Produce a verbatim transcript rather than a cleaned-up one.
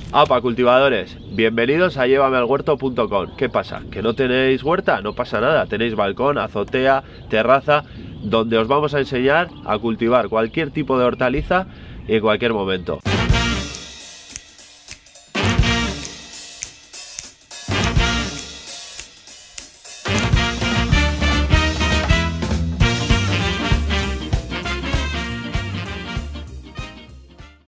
Apa, cultivadores, bienvenidos a llévame al huerto punto com. ¿Qué pasa? ¿Que no tenéis huerta? No pasa nada, tenéis balcón, azotea, terraza, donde os vamos a enseñar a cultivar cualquier tipo de hortaliza y en cualquier momento.